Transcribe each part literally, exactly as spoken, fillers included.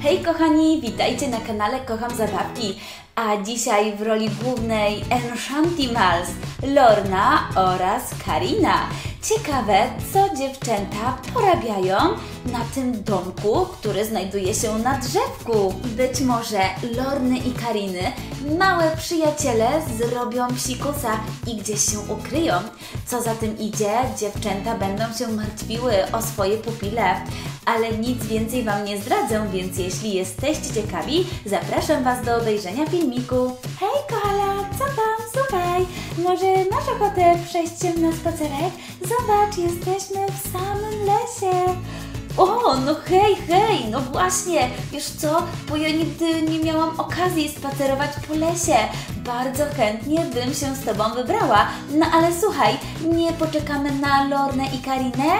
Hej kochani, witajcie na kanale Kocham Zabawki, a dzisiaj w roli głównej Enchantimals Lorna oraz Karina. Ciekawe, co dziewczęta porabiają na tym domku, który znajduje się na drzewku. Być może Lorny i Kariny małe przyjaciele zrobią psikusa i gdzieś się ukryją. Co za tym idzie, dziewczęta będą się martwiły o swoje pupile. Ale nic więcej Wam nie zdradzę, więc jeśli jesteście ciekawi, zapraszam Was do obejrzenia filmiku. Hej koala, co tam? Słuchaj, może masz ochotę przejść się na spacerek? Zobacz, jesteśmy w samym lesie. O, no hej, hej, no właśnie, wiesz co, bo ja nigdy nie miałam okazji spacerować po lesie. Bardzo chętnie bym się z Tobą wybrała, no ale słuchaj, nie poczekamy na Lornę i Karinę?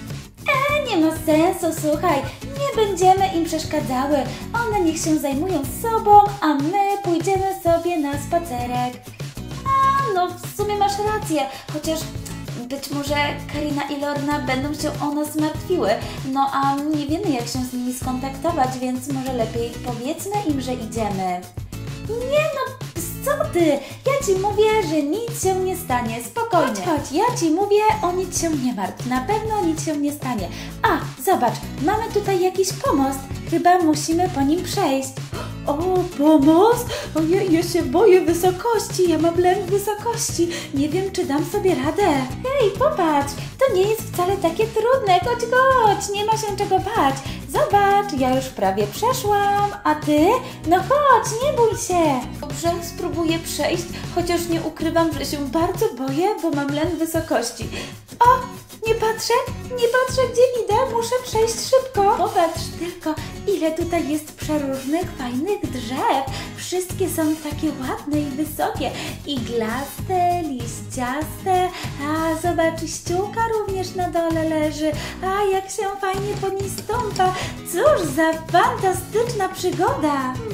E, nie ma sensu, słuchaj, nie będziemy im przeszkadzały. One niech się zajmują sobą, a my pójdziemy sobie na spacerek. A, no w sumie masz rację, chociaż być może Karina i Lorna będą się o nas martwiły. No a nie wiemy, jak się z nimi skontaktować, więc może lepiej powiedzmy im, że idziemy. Nie no, co ty? Ja Ci mówię, że nic się nie stanie, spokojnie. Chodź, chodź, ja Ci mówię, o nic się nie martw, na pewno nic się nie stanie. A, zobacz, mamy tutaj jakiś pomost, chyba musimy po nim przejść. O, pomost? Ojej, ja się boję wysokości, ja mam lęk wysokości, nie wiem, czy dam sobie radę. Hej, popatrz, to nie jest wcale takie trudne, chodź, chodź, nie ma się czego bać. Zobacz, ja już prawie przeszłam, a Ty? No chodź, nie bój się. Dobrze, spróbuję przejść, chociaż nie ukrywam, że się bardzo boję, bo mam lęk wysokości. O, nie patrzę, nie patrzę, gdzie idę, muszę przejść szybko. Popatrz tylko, ile tutaj jest przeróżnych, fajnych drzew. Wszystkie są takie ładne i wysokie, iglaste, liściaste, a zobacz, ściółka również na dole leży, a jak się fajnie po niej stąpa. Cóż za fantastyczna przygoda.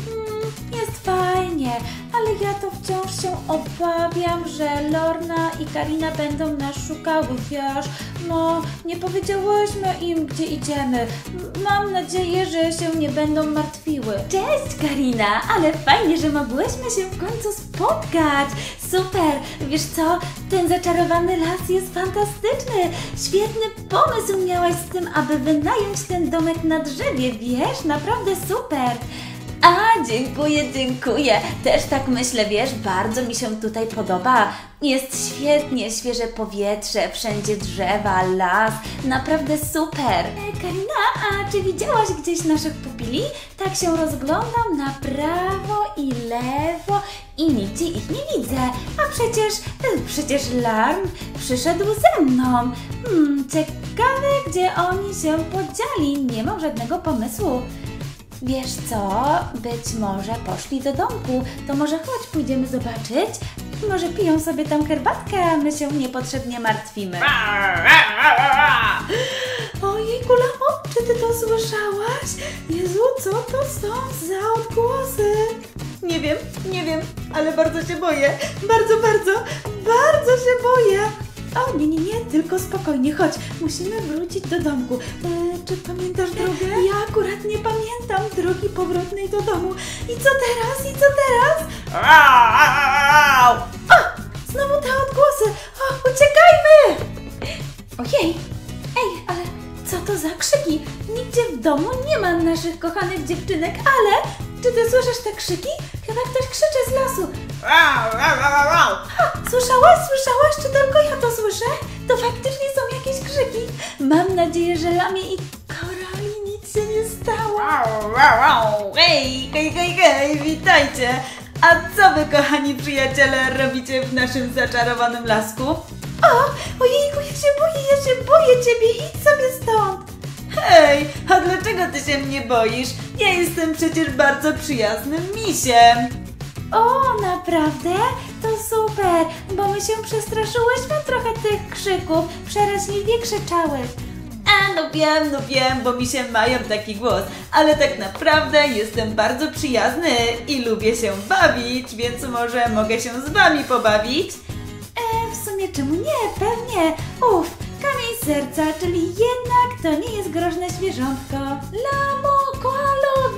Jest fajnie, ale ja to wciąż się obawiam, że Lorna i Karina będą nas szukały, wiesz? No, nie powiedziałyśmy im, gdzie idziemy. Mam nadzieję, że się nie będą martwiły. Cześć Karina, ale fajnie, że mogłyśmy się w końcu spotkać. Super, wiesz co? Ten zaczarowany las jest fantastyczny. Świetny pomysł miałaś z tym, aby wynająć ten domek na drzewie, wiesz? Naprawdę super. A, dziękuję, dziękuję. Też tak myślę, wiesz, bardzo mi się tutaj podoba. Jest świetnie, świeże powietrze, wszędzie drzewa, las, naprawdę super. E, Karina, a czy widziałaś gdzieś naszych pupili? Tak się rozglądam na prawo i lewo i nigdzie ich nie widzę. A przecież, e, przecież Larm przyszedł ze mną. Hmm, ciekawe, gdzie oni się podzieli. Nie mam żadnego pomysłu. Wiesz co, być może poszli do domku, to może chodź, pójdziemy zobaczyć. Może piją sobie tam herbatkę, a my się niepotrzebnie martwimy. Ojejku, Lamo, czy ty to słyszałaś? Jezu, co to są za odgłosy? Nie wiem, nie wiem, ale bardzo się boję. Bardzo, bardzo, bardzo się boję. O, nie, nie, nie, tylko spokojnie, chodź, musimy wrócić do domku. E, czy pamiętasz drogę? Ja akurat nie pamiętam drogi powrotnej do domu. I co teraz? I co teraz? O, znowu te odgłosy. O, uciekajmy! Ojej, ej, ale co to za krzyki? Nigdzie w domu nie ma naszych kochanych dziewczynek, ale czy ty słyszysz te krzyki? Chyba ktoś krzyczy z lasu. Ha, słyszałaś, słyszałaś, czy tylko ja to słyszę? To faktycznie są jakieś krzyki. Mam nadzieję, że Lamie i Korali nic się nie stało. Hej, hej, hej, hej, witajcie. A co wy, kochani przyjaciele, robicie w naszym zaczarowanym lasku? O, ojejku, ja się boję, ja się boję ciebie, idź sobie stąd. Hej, a dlaczego ty się mnie boisz? Ja jestem przecież bardzo przyjaznym misiem. O, naprawdę? To super, bo my się przestraszyłyśmy trochę tych krzyków, przeraźliwie krzyczały. A, no wiem, no wiem, bo misie mają taki głos, ale tak naprawdę jestem bardzo przyjazny i lubię się bawić, więc może mogę się z wami pobawić? E, w sumie czemu nie? Pewnie. Uff, kamień serca, czyli jednak to nie jest groźne zwierzątko. Lamo, koalo, gdzie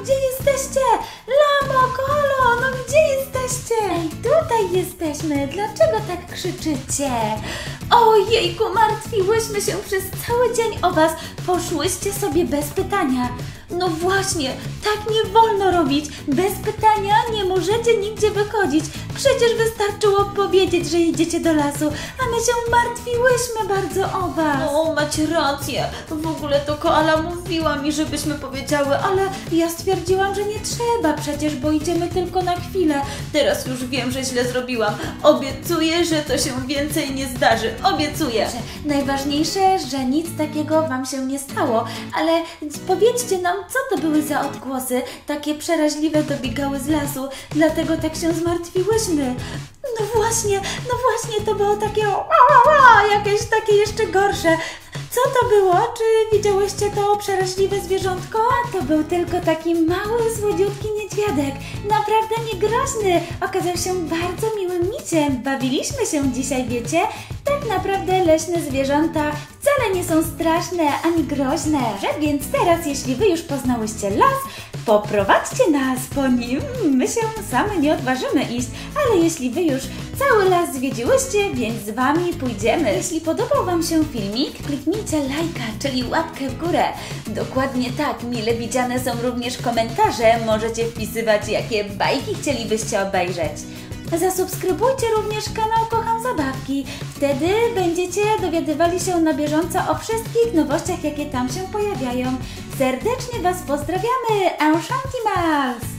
jesteście? Lamo, Kolo, no gdzie jesteście? Ej, tutaj jesteśmy. Dlaczego tak krzyczycie? Ojejku, martwiłyśmy się przez cały dzień o was. Poszłyście sobie bez pytania. No właśnie, tak nie wolno robić. Bez pytania nie możecie nigdzie wychodzić. Przecież wystarczyło powiedzieć, że idziecie do lasu, a my się martwiłyśmy bardzo o was. O, macie rację. W ogóle to koala mówiła mi, żebyśmy powiedziały, ale ja stwierdziłam, że nie trzeba przecież, bo idziemy tylko na chwilę. Teraz już wiem, że źle zrobiłam. Obiecuję, że to się więcej nie zdarzy. Obiecuję. Najważniejsze, że nic takiego wam się nie stało, ale powiedzcie nam, co to były za odgłosy, takie przeraźliwe dobiegały z lasu, dlatego tak się zmartwiłyśmy. No właśnie, no właśnie, to było takie ła, ła, ła, jakieś takie jeszcze gorsze. Co to było? Czy widziałyście to przeraźliwe zwierzątko? A to był tylko taki mały, słodziutki niedźwiadek. Naprawdę niegroźny. Okazał się bardzo miłym miciem. Bawiliśmy się dzisiaj, wiecie? Tak naprawdę leśne zwierzęta wcale nie są straszne ani groźne. Że więc teraz, jeśli wy już poznałyście las, poprowadźcie nas po nim. My się same nie odważymy iść, ale jeśli wy już cały las zwiedziłyście, więc z wami pójdziemy. Jeśli podobał wam się filmik, kliknijcie lajka, czyli łapkę w górę. Dokładnie tak, mile widziane są również komentarze. Możecie wpisywać, jakie bajki chcielibyście obejrzeć. Zasubskrybujcie również kanał Kocham Zabawki. Wtedy będziecie dowiadywali się na bieżąco o wszystkich nowościach, jakie tam się pojawiają. Serdecznie was pozdrawiamy! Enchantimals!